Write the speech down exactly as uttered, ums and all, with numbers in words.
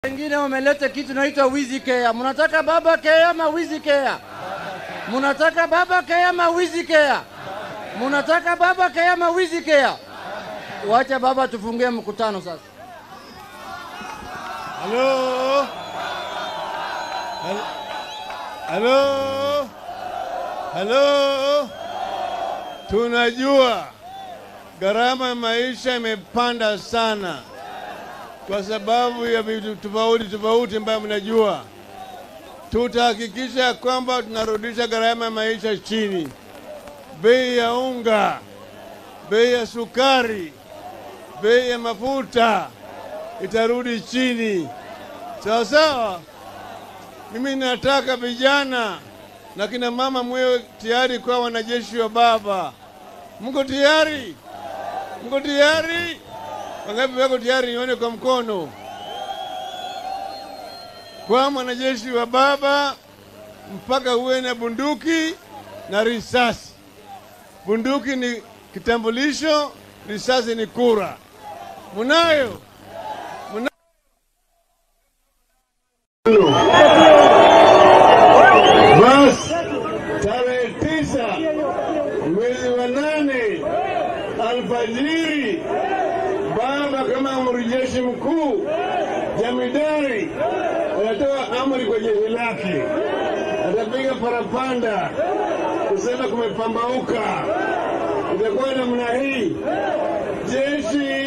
Wengine wameleta kitu naitwa wizi care. Mnataka baba care ama wizi care? Mnataka baba care ama wizi care? Mnataka baba care ama wizi care? Wacha baba tufungie mkutano sasa. Halo. Halo. Halo. Tunajua gharama ya maisha imepanda sana kwa sababu ya vitu tofauti tofauti ambayo mnajua. Tutahakikisha kwamba tunarudisha gharama ya maisha chini. Bei ya unga, bei ya sukari, bei ya mafuta itarudi chini. Sawa sawa? Mimi nataka vijana na kina mama mwe tayari kwa wanajeshi wa baba. Mko tayari? Mko tayari? Wangapi wako tayari nione kwa mkono? Kwa mwanajeshi wa baba mpaka uwe na bunduki na risasi. Bunduki ni kitambulisho, risasi ni kura. Munayo? Munayo? Bas, tarehe tisa mwezi wa nane alfajiri, baba kama amiri jeshi mkuu Jamidari anatoa amri kwa jeshi lake, atapiga parapanda kusema kumepambauka. Itakuwa namna hii: jeshi